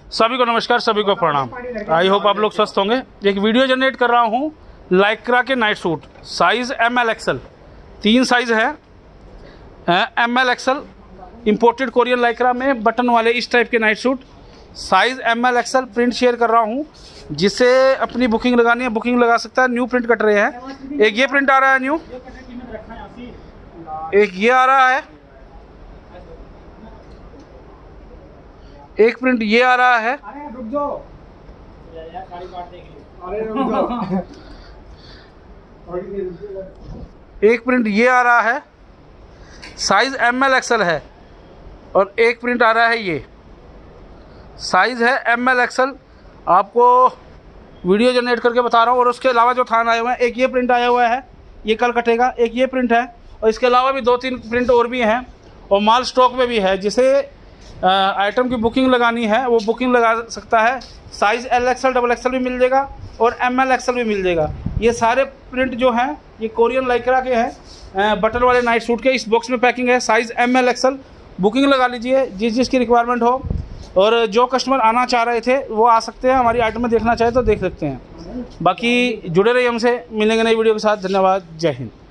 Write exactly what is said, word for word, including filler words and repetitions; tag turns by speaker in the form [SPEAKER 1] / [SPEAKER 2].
[SPEAKER 1] सभी को नमस्कार, सभी को प्रणाम। आई होप आप लोग स्वस्थ होंगे। एक वीडियो जनरेट कर रहा हूँ लाइक्रा के night suit, size M L XL, तीन साइज़ है। M L XL imported Korean Lycra में बटन वाले इस टाइप के night suit, size M L XL. Print share कर रहा हूँ, जिसे अपनी बुकिंग लगानी है बुकिंग लगा सकता है। न्यू प्रिंट कट रहे हैं। एक ये प्रिंट आ रहा है न्यू, एक ये आ रहा है, एक प्रिंट ये आ रहा है, एक प्रिंट ये आ रहा है, साइज एम एल एक्सएल है। और एक प्रिंट आ रहा है ये, साइज है एम एल एक्सएल। आपको वीडियो जनरेट करके बता रहा हूँ। और उसके अलावा जो थान आए हुए हैं, एक ये प्रिंट आया हुआ है, ये कल कटेगा। एक ये प्रिंट है, और इसके अलावा भी दो तीन प्रिंट और भी हैं, और माल स्टॉक में भी है। जिसे आइटम की बुकिंग लगानी है वो बुकिंग लगा सकता है। Size L XL double XL भी मिल जाएगा, और एम एल एक्सएल भी मिल जाएगा। ये सारे प्रिंट जो हैं ये कोरियन लाइक्रा के हैं, बटन वाले नाइट सूट के। इस बॉक्स में पैकिंग है, size M L XL. Booking लगा लीजिए जिस जिसकी रिक्वायरमेंट हो। और जो कस्टमर आना चाह रहे थे वो आ सकते हैं, हमारी आइटम में देखना चाहे तो देख सकते हैं। बाकी जुड़े रहिए हमसे, मिलेंगे नई वीडियो के साथ। धन्यवाद, जय हिंद।